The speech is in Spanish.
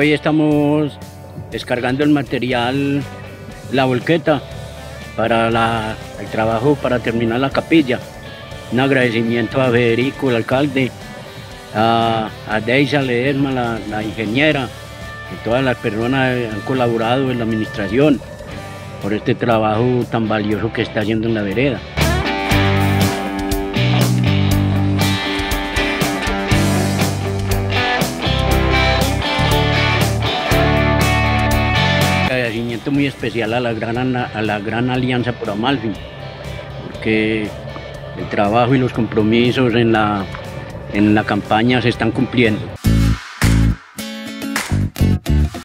hoy estamos descargando el material, la volqueta, para el trabajo para terminar la capilla. Un agradecimiento a Federico, el alcalde, a Deisa Ledesma, la ingeniera, y todas las personas que han colaborado en la administración por este trabajo tan valioso que está haciendo en la vereda. Agradecimiento muy especial a la gran Alianza por Amalfi, porque el trabajo y los compromisos en la campaña se están cumpliendo.